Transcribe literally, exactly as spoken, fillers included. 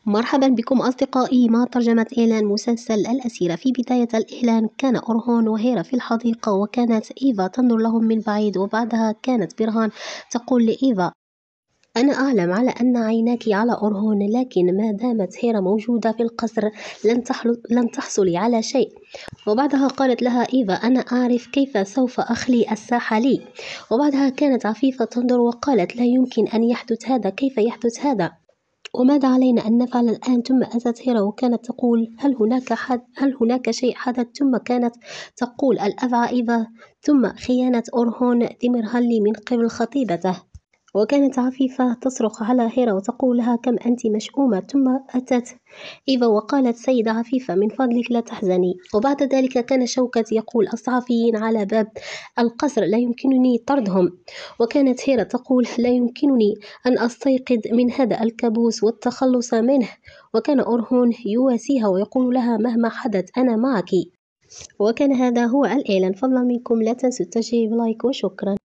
مرحبا بكم أصدقائي مع ترجمة إعلان مسلسل الأسيرة. في بداية الإعلان كان أورهون وهيرا في الحديقة، وكانت إيفا تنظر لهم من بعيد، وبعدها كانت برهان تقول لإيفا: أنا أعلم على أن عيناك على أورهون، لكن ما دامت هيرا موجودة في القصر لن, لن تحصلي على شيء. وبعدها قالت لها إيفا: أنا أعرف كيف سوف أخلي الساحة لي. وبعدها كانت عفيفة تنظر وقالت: لا يمكن أن يحدث هذا، كيف يحدث هذا؟ وماذا علينا أن نفعل الآن؟ ثم أتت هيرا وكانت تقول: هل هناك حد هل هناك شيء حدث؟ ثم كانت تقول: الأفعى إيفا، ثم خيانة أورهون ديميرهالي من قبل خطيبته. وكانت عفيفة تصرخ على هيرا وتقول لها: كم أنت مشؤومة. ثم أتت إيفا وقالت: سيدة عفيفة، من فضلك لا تحزني. وبعد ذلك كان شوكت يقول: الصحفيين على باب القصر، لا يمكنني طردهم. وكانت هيرا تقول: لا يمكنني أن أستيقظ من هذا الكابوس والتخلص منه. وكان أورهون يواسيها ويقول لها: مهما حدث أنا معك. وكان هذا هو الإعلان. فضلا منكم لا تنسوا التشجيع بلايك، وشكرا.